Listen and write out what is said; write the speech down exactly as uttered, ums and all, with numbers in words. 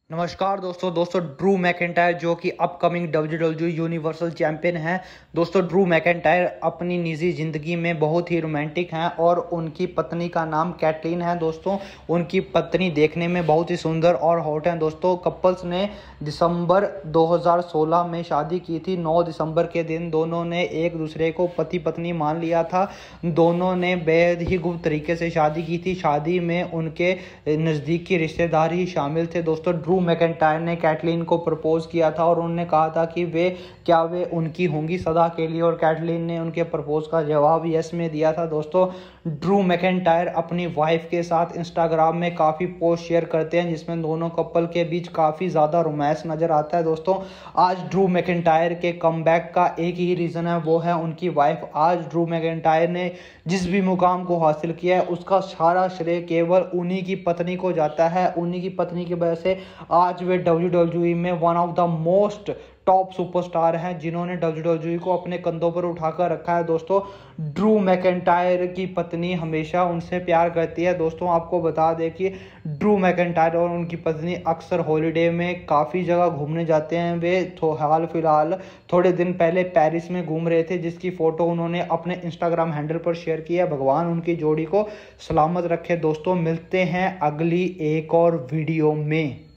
नमस्कार दोस्तों दोस्तों ड्रू मैकेंटायर जो कि upcoming W W E universal champion हैं। दोस्तों ड्रू मैकेंटायर अपनी निजी ज़िंदगी में बहुत ही रोमांटिक हैं और उनकी पत्नी का नाम कैटलीन है। दोस्तों उनकी पत्नी देखने में बहुत ही सुंदर और हॉट हैं। दोस्तों कपल्स ने दिसंबर दो हज़ार सोलह में शादी की थी। नौ दिसंबर के दिन दोनों ने एक दूसरे को पति पत्नी मान लिया था। दोनों ने बेहद ही गुप्त तरीके से शादी की थी। शादी में उनके नज़दीकी रिश्तेदार ही शामिल थे। दोस्तों ड्रू मैकेंटायर ने कैटलीन को प्रपोज किया था और उन्होंने कहा था कि वे क्या वे उनकी होंगी सदा के लिए, और कैटलीन ने उनके प्रपोज का जवाब यस में दिया था। दोस्तों ड्रू मैकेंटायर अपनी वाइफ के साथ इंस्टाग्राम में काफ़ी पोस्ट शेयर करते हैं जिसमें दोनों कपल के बीच काफ़ी ज़्यादा रोमांस नज़र आता है। दोस्तों आज ड्रू मैकेंटायर के कमबैक का एक ही रीज़न है, वो है उनकी वाइफ। आज ड्रू मैकेंटायर ने जिस भी मुकाम को हासिल किया है उसका सारा श्रेय केवल उन्हीं की पत्नी को जाता है। उन्हीं की पत्नी की वजह से आज वे डब्ल्यू डब्ल्यू ई में one of the most top superstar हैं जिन्होंने डब्ल्यू डब्ल्यू ई को अपने कंधों पर उठाकर रखा है। दोस्तों ड्रू मैकेंटायर की पत्नी हमेशा उनसे प्यार करती है। दोस्तों आपको बता दें कि ड्रू मैकेंटायर और उनकी पत्नी अक्सर हॉलिडे में काफ़ी जगह घूमने जाते हैं। वे तो हाल फिलहाल थोड़े दिन पहले पेरिस में घूम रहे थे जिसकी फ़ोटो उन्होंने अपने इंस्टाग्राम हैंडल पर शेयर की है। भगवान उनकी जोड़ी को सलामत रखे। दोस्तों मिलते हैं अगली एक और वीडियो में।